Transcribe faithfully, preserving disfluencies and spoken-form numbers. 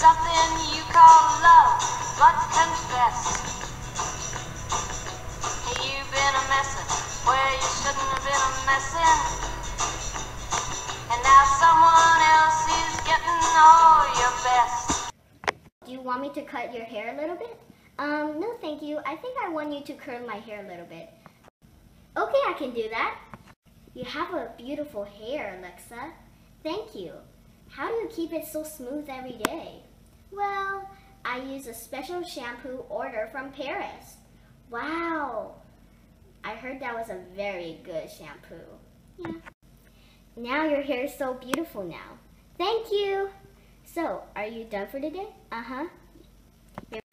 something you call love, but confess. Hey, you've been a messin' where you shouldn't have been a messin', and now someone else is getting all your best. Do you want me to cut your hair a little bit? Um, no thank you. I think I want you to curl my hair a little bit. Okay, I can do that. You have a beautiful hair, Alexa. Thank you. How do you keep it so smooth every day? Well, I use a special shampoo order from Paris. Wow. I heard that was a very good shampoo. Yeah. Now your hair is so beautiful now. Thank you. So, are you done for today? Uh-huh.